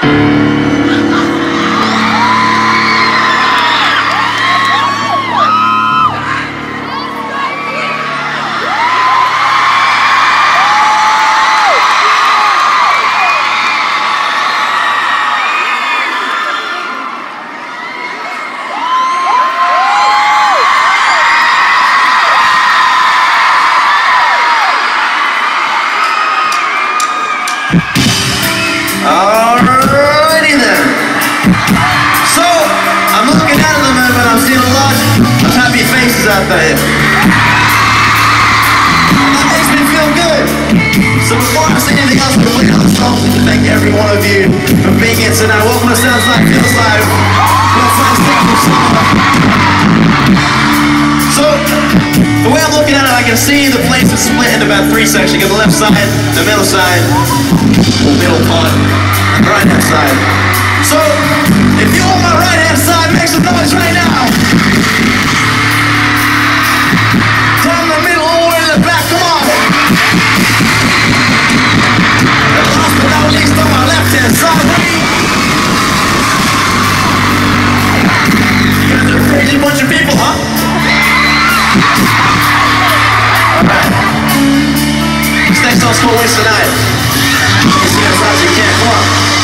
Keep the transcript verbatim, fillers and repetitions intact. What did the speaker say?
Alrighty then. So, I'm looking out of the map and I'm seeing a lot of happy faces out there. That makes me feel good. So before I say anything else, I'm going to play another song to thank every one of you for being here tonight. Welcome to Sounds Like Feels Live. So, the way I'm looking at it, I can see the place is split into about three sections. You got the left side, the middle side, the middle part, and the right hand side. So, if you're on my right hand side, make some noise right now. Down the middle, all the way to the back, come on. And last but not least, on my left hand side, you guys are a crazy bunch of people, huh? Alright. This next song's called Waste the Night. You see as loud as you can, come on.